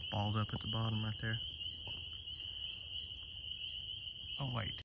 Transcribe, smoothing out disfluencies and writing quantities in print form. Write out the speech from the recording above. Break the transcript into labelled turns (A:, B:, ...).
A: balled up at the bottom right there. Oh wait.